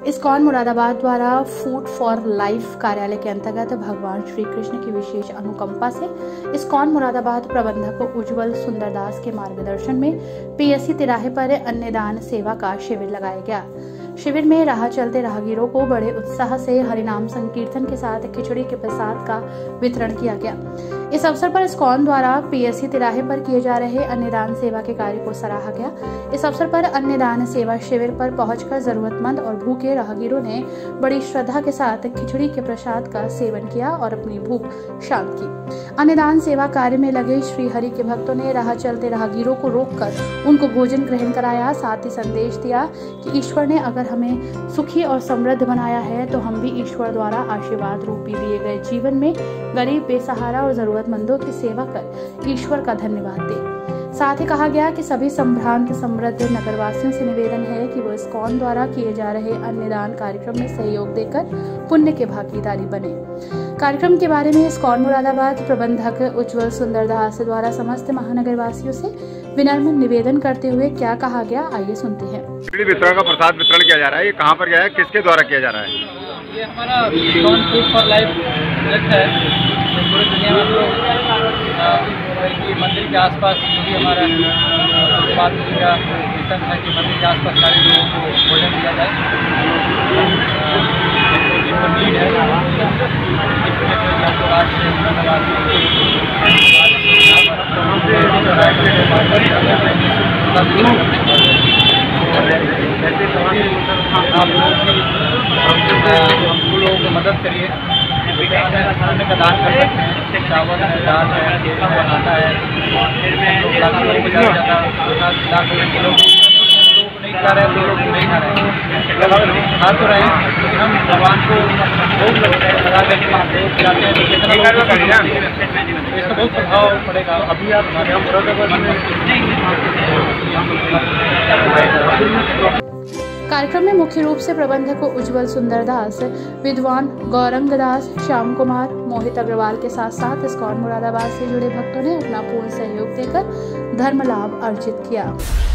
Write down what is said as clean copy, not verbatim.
ISKCON Moradabad द्वारा food for life कार्यालय के अंतर्गत भगवान श्री कृष्ण की विशेष अनुकंपा से इस्कॉन मुरादाबाद प्रबंधक उज्जवल सुंदरदास के मार्गदर्शन में पीएससी तिराहे पर अन्नदान सेवा का शिविर लगाया गया। शिविर में राह चलते राहगीरों को बड़े उत्साह से हरिनाम संकीर्तन के साथ खिचड़ी के प्रसाद का वितरण किया गया। इस अवसर पर इस्कॉन द्वारा पीएससी तिराहे पर किए जा रहे अन्नदान सेवा के कार्य को सराहा गया। इस अवसर पर अन्नदान सेवा शिविर पर पहुंचकर जरूरतमंद और भूखे राहगीरों ने बड़ी श्रद्धा के साथ खिचड़ी के प्रसाद का सेवन किया और अपनी भूख शांत की। अन्नदान सेवा कार्य में लगे श्री हरि के भक्तों ने राह चलते राहगीरों को रोककर उनको भोजन ग्रहण कराया। साथ ही संदेश दिया कि ईश्वर ने अगर हमें सुखी और समृद्ध बनाया है तो हम भी ईश्वर द्वारा आशीर्वाद रूपी दिए गए जीवन में गरीब, बेसहारा और जरूरतमंदों की सेवा कर ईश्वर का धन्यवाद दें। साथ ही कहा गया कि सभी संभ्रांत समृद्ध नगरवासियों से निवेदन है कि वो इस्कॉन द्वारा किए जा रहे अन्नदान कार्यक्रम में सहयोग देकर पुण्य के भागीदारी बने। कार्यक्रम के बारे में इस्कॉन मुरादाबाद प्रबंधक उज्जवल सुंदरदास द्वारा समस्त महानगर वासियों से विनम्र निवेदन करते हुए क्या कहा गया, आइए सुनते हैं। खिचड़ी वितरण का प्रसाद वितरण किया जा रहा है, ये कहाँ पर गया है, किसके द्वारा किया जा रहा है? ये हमारा ISKCON food for life project है। पूरी दुनिया में हम लोग मंदिर के आसपास जो भी हमारा बात का मिशन है कि मंदिर के आसपास सारे लोगों को भोजन दिया जाए। जिनको नीड है आज से धन्यवाद। आप लोगों को मदद करिए, खाने का दान कर सकते हैं। चावल है, दाल है, गेहूँ बनाता है, लोग नहीं खा रहे हैं, लोग नहीं खा रहे हैं, खा तो रहे हैं लेकिन हम भगवान को भोग लगा करके जाते हैं तो इसका बहुत प्रभाव पड़ेगा। अभी आप कार्यक्रम में मुख्य रूप से प्रबंधक उज्जवल सुंदरदास, विद्वान गौरंग दास, श्याम कुमार, मोहित अग्रवाल के साथ साथ इस्कॉन मुरादाबाद से जुड़े भक्तों ने अपना पूर्ण सहयोग देकर धर्म लाभ अर्जित किया।